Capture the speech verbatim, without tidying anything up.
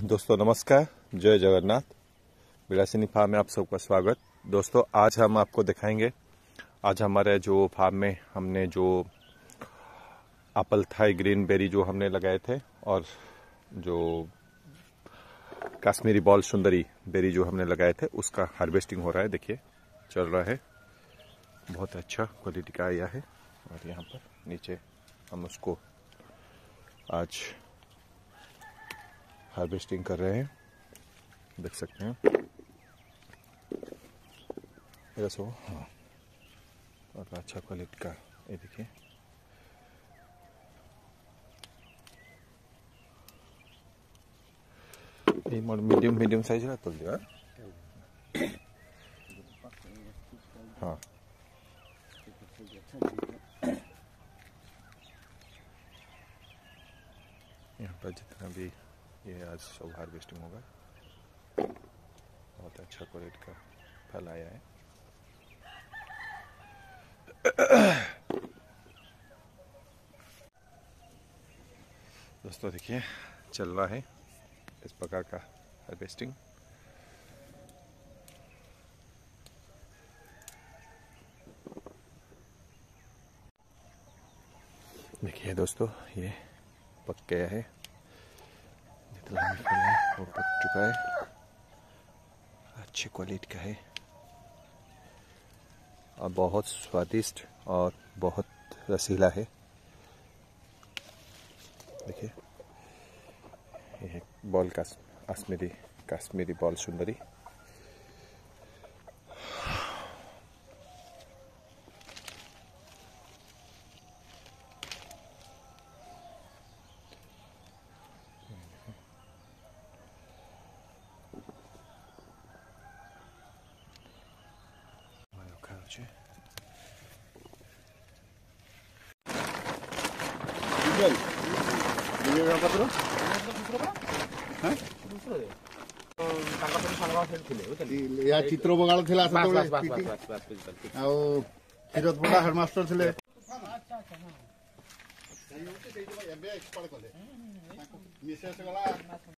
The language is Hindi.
दोस्तों नमस्कार, जय जगन्नाथ। बिलासिनी फार्म में आप सबका स्वागत। दोस्तों आज हम आपको दिखाएंगे, आज हमारे जो फार्म में हमने जो एप्पल थाई ग्रीन बेरी जो हमने लगाए थे और जो कश्मीरी बॉल सुंदरी बेरी जो हमने लगाए थे उसका हार्वेस्टिंग हो रहा है। देखिए चल रहा है, बहुत अच्छा क्वालिटी का आया है। और यहाँ पर नीचे हम उसको आज हार्वेस्टिंग कर रहे हैं, देख सकते हैं। ऐसा हाँ, और अच्छा क्वालिटी का ये देखिए। ये मीडियम मीडियम साइज का तो दिया हाँ। यहाँ पर जितना भी ये आज सब हार्वेस्टिंग होगा, बहुत अच्छा क्वालिटी का फल आया है। दोस्तों देखिए चल रहा है इस प्रकार का हार्वेस्टिंग। देखिए दोस्तों ये पक गया है, जितना भी फल है वो पक चुका है, अच्छी क्वालिटी का है और बहुत स्वादिष्ट और बहुत रसीला है। देखिए ये बॉल का कश्मीरी कश्मीरी बॉल सुंदरी। या चित्र बगाड़ थिला सतोले आउ फिरोज बड़ा हेडमास्टर थिले मिसेस गला